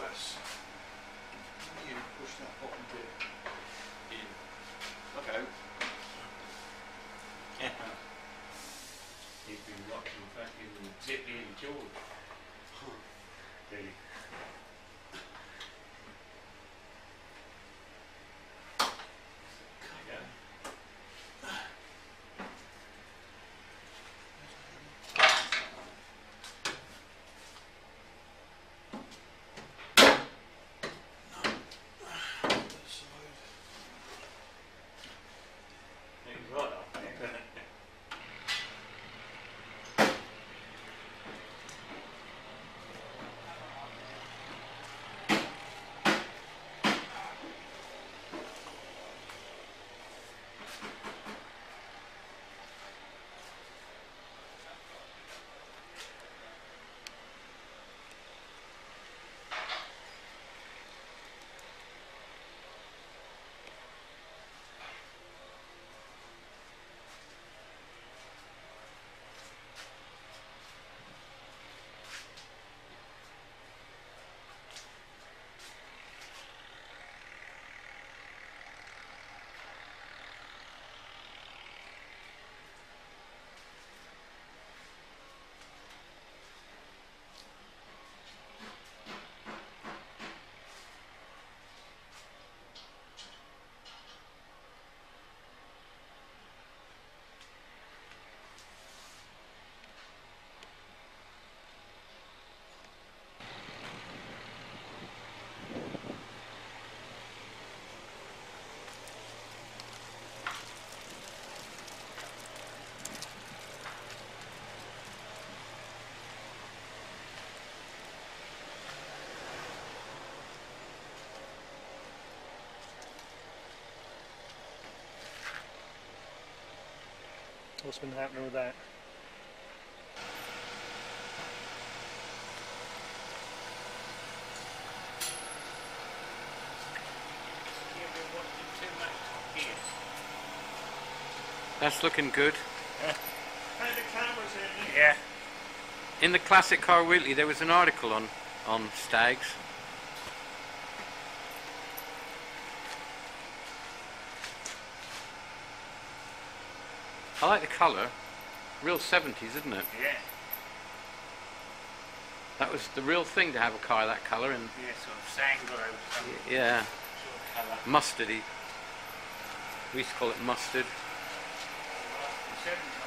that's you push that bottom bit in. Okay. He's been watching fucking Zippy and George. Really. There you go. He's right up there. What's been happening with that? That's looking good. Hey, the camera's in. Yeah. In the Classic Car Weekly there was an article on Stags. I like the colour. Real 70s, isn't it? Yeah. That was the real thing to have a car that colour and Yeah, sort of sangro, some yeah, sort of colour. mustardy. We used to call it mustard. The 70s.